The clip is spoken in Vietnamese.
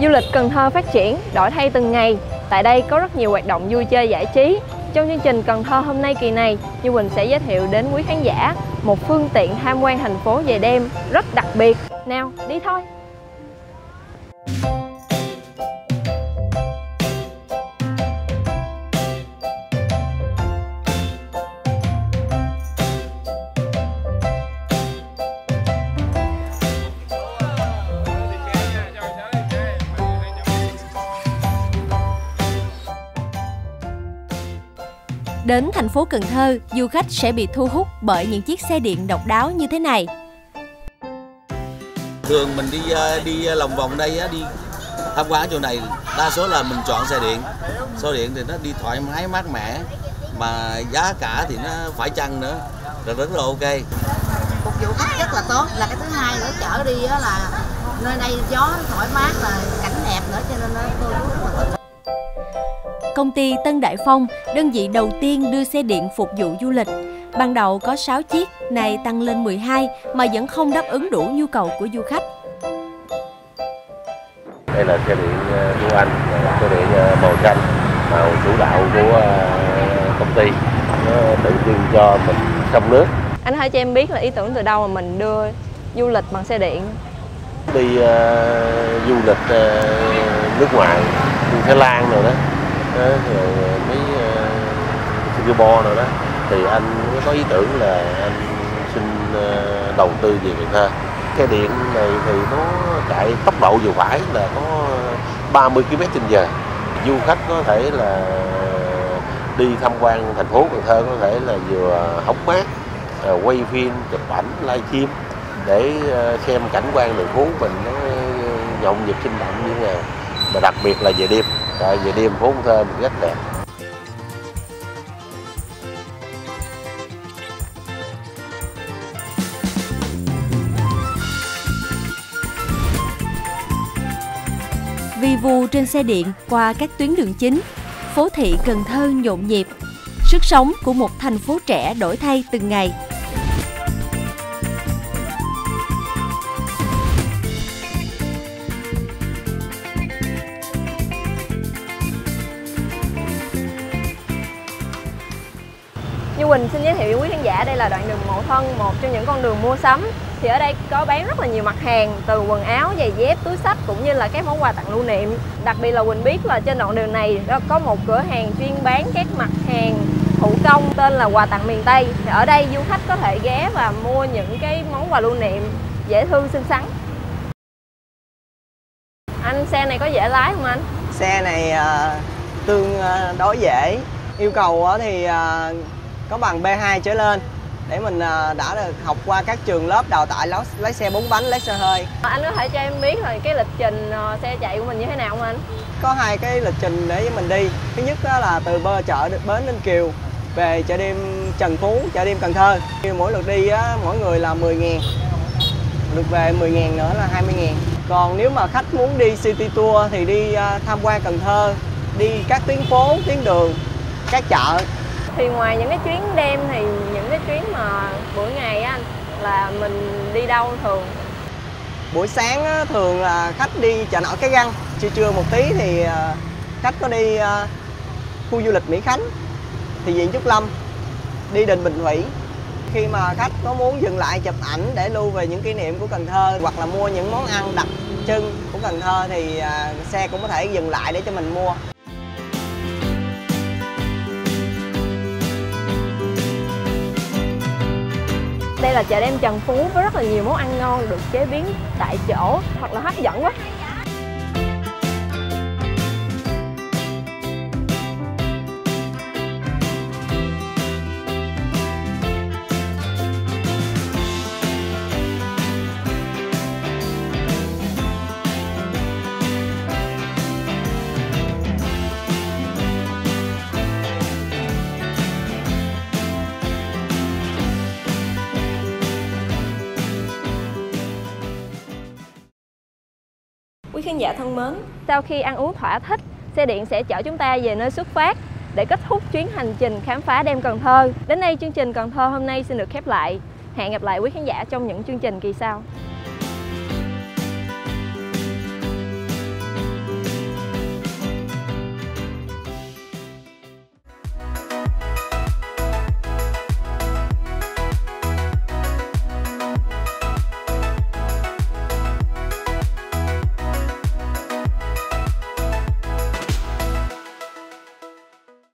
Du lịch Cần Thơ phát triển, đổi thay từng ngày. Tại đây có rất nhiều hoạt động vui chơi giải trí. Trong chương trình Cần Thơ hôm nay kỳ này, Như Quỳnh sẽ giới thiệu đến quý khán giả một phương tiện tham quan thành phố về đêm rất đặc biệt. Nào, đi thôi! Đến thành phố Cần Thơ, du khách sẽ bị thu hút bởi những chiếc xe điện độc đáo như thế này. Thường mình đi lòng vòng đây đi tham quan ở chỗ này, đa số là mình chọn xe điện. Xe điện thì nó đi thoải mái mát mẻ, mà giá cả thì nó phải chăng nữa, rất là ok. Phục vụ khách rất là tốt, là cái thứ hai nữa chở đi là nơi đây gió thoải mát, là cảnh đẹp nữa, cho nên tôi rất là thích. Công ty Tân Đại Phong, đơn vị đầu tiên đưa xe điện phục vụ du lịch. Ban đầu có 6 chiếc, nay tăng lên 12 mà vẫn không đáp ứng đủ nhu cầu của du khách. Đây là xe điện của anh, xe điện màu xanh, màu chủ đạo của công ty. Nó tự trưng cho mình sông nước. Anh hãy cho em biết là ý tưởng từ đâu mà mình đưa du lịch bằng xe điện? Đi du lịch nước ngoài, như Thái Lan rồi đó. Rồi mấy Singapore rồi đó, thì anh có ý tưởng là anh xin đầu tư về Cần Thơ. Xe điện này thì nó chạy tốc độ vừa phải là có 30 km/h. Du khách có thể là đi tham quan thành phố Cần Thơ, có thể là vừa hóng mát, quay phim, chụp ảnh, livestream để xem cảnh quan đường phố mình nó nhộn nhịp sinh động như thế nào. Mà đặc biệt là về đêm. Tại về đêm phố Cần Thơ rất đẹp. Vi vu trên xe điện qua các tuyến đường chính, phố thị Cần Thơ nhộn nhịp. Sức sống của một thành phố trẻ đổi thay từng ngày. Như Quỳnh xin giới thiệu với quý khán giả, đây là đoạn đường Mậu Thân, một trong những con đường mua sắm. Thì ở đây có bán rất là nhiều mặt hàng, từ quần áo, giày dép, túi xách cũng như là các món quà tặng lưu niệm. Đặc biệt là Quỳnh biết là trên đoạn đường này có một cửa hàng chuyên bán các mặt hàng thủ công tên là Quà Tặng Miền Tây. Thì ở đây du khách có thể ghé và mua những cái món quà lưu niệm dễ thương xinh xắn. Anh, xe này có dễ lái không anh? Xe này tương đối dễ. Yêu cầu thì có bằng B2 trở lên để mình đã được học qua các trường lớp đào tạo lái xe 4 bánh, lái xe hơi. Anh có thể cho em biết là cái lịch trình xe chạy của mình như thế nào không anh? Có hai cái lịch trình để mình đi. Thứ nhất là từ chợ bến Ninh Kiều về chợ đêm Trần Phú, chợ đêm Cần Thơ. Mỗi lượt đi mỗi người là 10.000, lượt về 10.000 nữa là 20.000. Còn nếu mà khách muốn đi city tour thì đi tham quan Cần Thơ, đi các tuyến phố, tuyến đường, các chợ. Thì ngoài những cái chuyến đêm thì những cái chuyến mà buổi ngày á anh, là mình đi đâu thường? Buổi sáng thường là khách đi chợ nổi Cái Răng, trưa một tí thì khách có đi khu du lịch Mỹ Khánh, Thị Diện Trúc Lâm, đi Đình Bình Thủy. Khi mà khách có muốn dừng lại chụp ảnh để lưu về những kỷ niệm của Cần Thơ hoặc là mua những món ăn đặc trưng của Cần Thơ thì xe cũng có thể dừng lại để cho mình mua. Đây là chợ đêm Trần Phú với rất là nhiều món ăn ngon được chế biến tại chỗ, hoặc là hấp dẫn quá. Quý khán giả thân mến, sau khi ăn uống thỏa thích, xe điện sẽ chở chúng ta về nơi xuất phát để kết thúc chuyến hành trình khám phá đêm Cần Thơ. Đến đây chương trình Cần Thơ hôm nay xin được khép lại. Hẹn gặp lại quý khán giả trong những chương trình kỳ sau.